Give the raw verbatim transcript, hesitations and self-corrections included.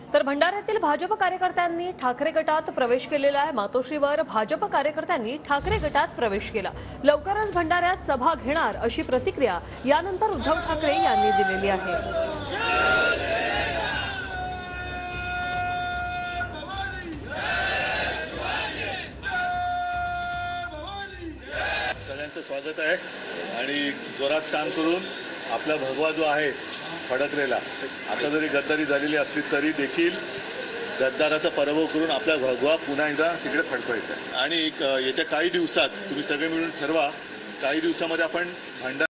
तर भंडाऱ्यातील भाजप कार्यकर्त्यांनी ठाकरे गटात प्रवेश केलेला आहे। मातोश्रीवर भाजप कार्यकर्त्यांनी ठाकरे गटात प्रवेश केला। लवकरच भंडाऱ्यात सभा घेणार अशी प्रतिक्रिया यानंतर उद्धव ठाकरे यांनी दिलेली आहे। सगळ्यांचं स्वागत आहे आणि जोरात काम करून आपला भगवा जो आहे फडकलेला, आता जरी गद्दारी झालेली असली तरी देखील गद्दाराचा पराभव करून आपला भगवा पुन्हा एकदा तिकडे फडकवायचा आहे। आणि येत्या काही दिवसात तुम्ही सगळे मिळून ठरवा, काही दिवसामध्ये आपण भंडारा